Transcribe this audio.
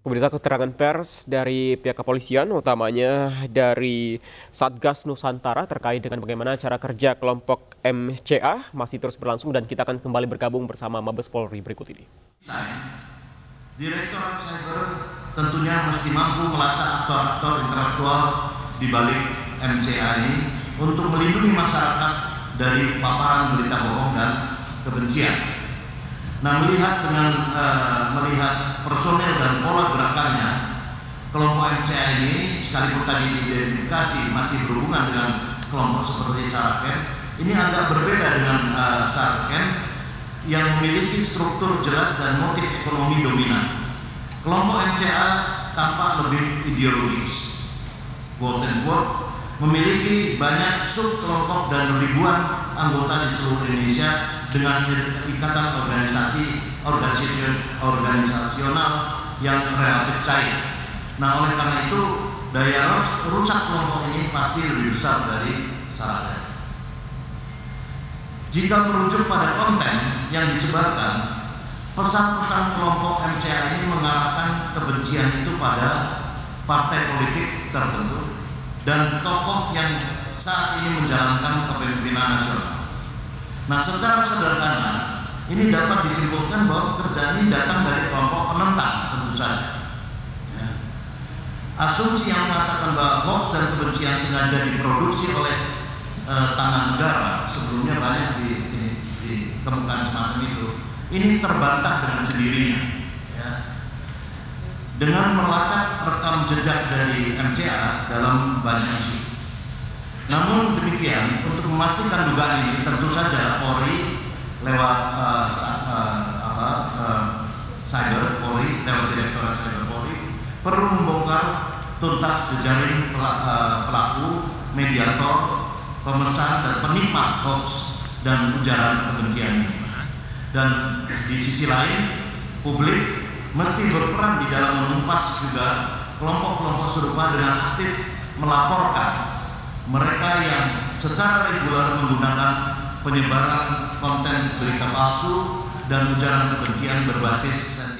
Pemirsa, keterangan pers dari pihak kepolisian, utamanya dari Satgas Nusantara terkait dengan bagaimana cara kerja kelompok MCA masih terus berlangsung dan kita akan kembali bergabung bersama Mabes Polri berikut ini. Direktorat Cyber tentunya mesti mampu melacak aktor-aktor intelektual di balik MCA ini untuk melindungi masyarakat dari paparan berita bohong dan kebencian. Nah, melihat personel dan pola gerakannya, kelompok MCA ini sekalipun tadi diidentifikasi masih berhubungan dengan kelompok seperti Sarken, ini agak berbeda dengan Sarken yang memiliki struktur jelas dan motif ekonomi dominan. Kelompok MCA tampak lebih ideologis, quote and quote, memiliki banyak sub kelompok dan ribuan anggota di seluruh Indonesia dengan ikatan organisasional yang relatif cair. Nah, oleh karena itu daya rusak kelompok ini pasti lebih besar dari Sarken. Jika merujuk pada konten yang disebarkan, pesan-pesan kelompok MCA ini mengarahkan kebencian itu pada partai politik tertentu dan tokoh yang saat ini menjalankan kepemimpinan nasional. Nah, secara sederhana ini dapat disimpulkan bahwa pekerjaan ini datang dari kelompok penentang tentu saja. Ya. Asumsi yang mengatakan bahwa hoax dan kebencian sengaja diproduksi oleh tangan negara sebelumnya banyak ditemukan semacam itu. Ini terbantah dengan sendirinya. Ya. Dengan melacak rekam jejak dari MCA dalam banyak isu. Namun demikian, untuk memastikan dugaan ini, tentu saja Polri lewat Cyber Polri, lewat Direktorat Cyber Polri, perlu membongkar tuntas jejaring pelaku, mediator, pemesan dan penikmat hoax dan ujaran kebencian ini. Dan di sisi lain, publik mesti berperan di dalam menumpas juga kelompok-kelompok serupa dengan aktif melaporkan mereka yang secara reguler menggunakan penyebaran konten berita palsu dan ujaran kebencian berbasis